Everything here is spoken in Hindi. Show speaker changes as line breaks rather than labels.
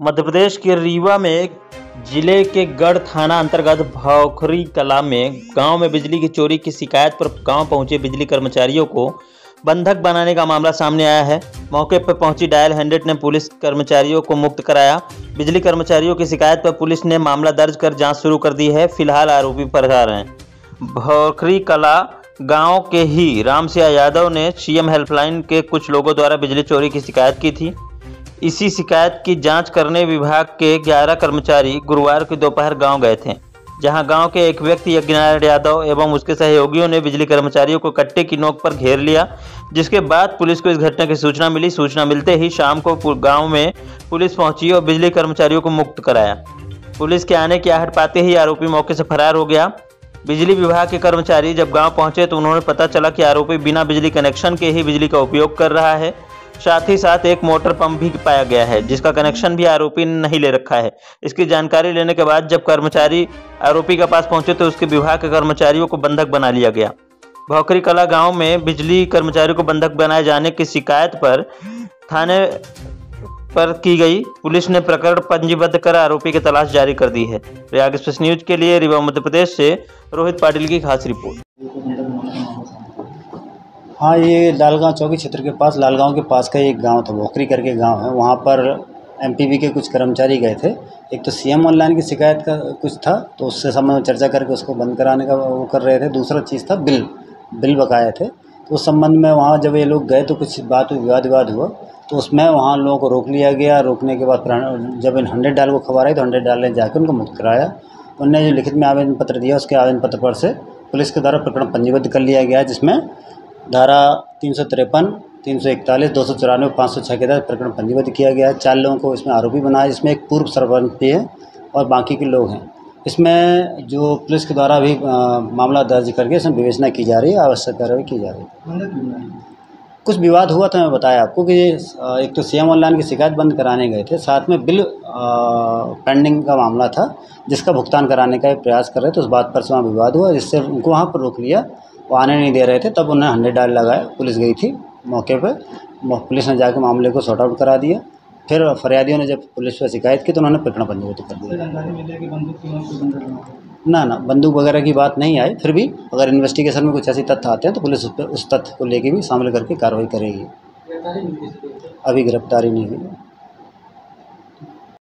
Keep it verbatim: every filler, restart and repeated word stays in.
मध्य प्रदेश के रीवा में जिले के गढ़ थाना अंतर्गत भौखरी कला में गांव में बिजली की चोरी की शिकायत पर गांव पहुंचे बिजली कर्मचारियों को बंधक बनाने का मामला सामने आया है। मौके पर पहुंची डायल हंड्रेड ने पुलिस कर्मचारियों को मुक्त कराया। बिजली कर्मचारियों की शिकायत पर पुलिस ने मामला दर्ज कर जांच शुरू कर दी है। फिलहाल आरोपी फरार हैं। भौखरी कला गांव के ही रामसिया यादव ने सीएम हेल्पलाइन के कुछ लोगों द्वारा बिजली चोरी की शिकायत की थी। इसी शिकायत की जांच करने विभाग के ग्यारह कर्मचारी गुरुवार की दोपहर गांव गए थे, जहां गांव के एक व्यक्ति यज्ञनारायण यादव एवं उसके सहयोगियों ने बिजली कर्मचारियों को कट्टे की नोक पर घेर लिया, जिसके बाद पुलिस को इस घटना की सूचना मिली। सूचना मिलते ही शाम को गांव में पुलिस पहुंची और बिजली कर्मचारियों को मुक्त कराया। पुलिस के आने की आहट पाते ही आरोपी मौके से फरार हो गया। बिजली विभाग के कर्मचारी जब गाँव पहुंचे तो उन्होंने पता चला कि आरोपी बिना बिजली कनेक्शन के ही बिजली का उपयोग कर रहा है। साथ ही साथ एक मोटर पंप भी पाया गया है, जिसका कनेक्शन भी आरोपी ने नहीं ले रखा है। इसकी जानकारी लेने के बाद जब कर्मचारी आरोपी के पास पहुंचे तो उसके विभाग के कर्मचारियों को बंधक बना लिया गया। भौखरी कला गांव में बिजली कर्मचारियों को बंधक बनाए जाने की शिकायत पर थाने पर की गई। पुलिस ने प्रकरण पंजीबद्ध कर आरोपी की तलाश जारी कर दी है। प्रयाग एक्सप्रेस न्यूज के लिए रीवा मध्य प्रदेश से रोहित पाटिल की खास रिपोर्ट।
हाँ, ये लालगांव चौकी क्षेत्र के पास लालगांव के पास का एक गांव था, भौखरी करके गांव है। वहाँ पर एमपीवी के कुछ कर्मचारी गए थे। एक तो सीएम ऑनलाइन की शिकायत का कुछ था, तो उससे संबंध में चर्चा करके उसको बंद कराने का वो कर रहे थे। दूसरा चीज़ था बिल बिल बकाए थे, तो उस संबंध में वहाँ जब ये लोग गए तो कुछ बात विवाद विवाद हुआ, तो उसमें वहाँ लोगों को रोक लिया गया। रोकने के बाद जब इन हंड्रेड डाल को खबर आई तो हंड्रेड डाल ने जाकर उनको मुक्त कराया। उनने जो लिखित में आवेदन पत्र दिया, उसके आवेदन पत्र पर से पुलिस के द्वारा प्रकरण पंजीबद्ध कर लिया गया, जिसमें धारा तीन सौ तिरपन, तीन सौ इकतालीस, दो सौ चौरानवे, पाँच सौ छः के तहत प्रकरण पंजीबद्ध किया गया है। चार लोगों को इसमें आरोपी बनाया, जिसमें एक पूर्व सरपंच भी है और बाकी के लोग हैं। इसमें जो पुलिस के द्वारा भी आ, मामला दर्ज करके इसमें विवेचना की जा रही है, आवश्यक कार्रवाई की जा रही है। कुछ विवाद हुआ था, मैं बताया आपको कि एक तो सीएम ऑनलाइन की शिकायत बंद कराने गए थे, साथ में बिल पेंडिंग का मामला था जिसका भुगतान कराने का प्रयास कर रहे थे। उस बात पर से वहाँ विवाद हुआ, जिससे उनको वहाँ पर रोक लिया। वो आने नहीं दे रहे थे, तब उन्हें हंड्रेड डाल लगाया। पुलिस गई थी मौके पे, पुलिस ने जाकर मामले को सॉर्ट आउट करा दिया। फिर फरियादियों ने जब पुलिस पर शिकायत की तो उन्होंने प्रकरण पंजीबद्ध कर दिया। ना ना बंदूक वगैरह की बात नहीं आई। फिर भी अगर इन्वेस्टिगेशन में कुछ ऐसे तथ्य आते हैं तो पुलिस उस पर उस तथ्य को लेके भी शामिल करके कार्रवाई करेगी। अभी गिरफ्तारी नहीं हुई।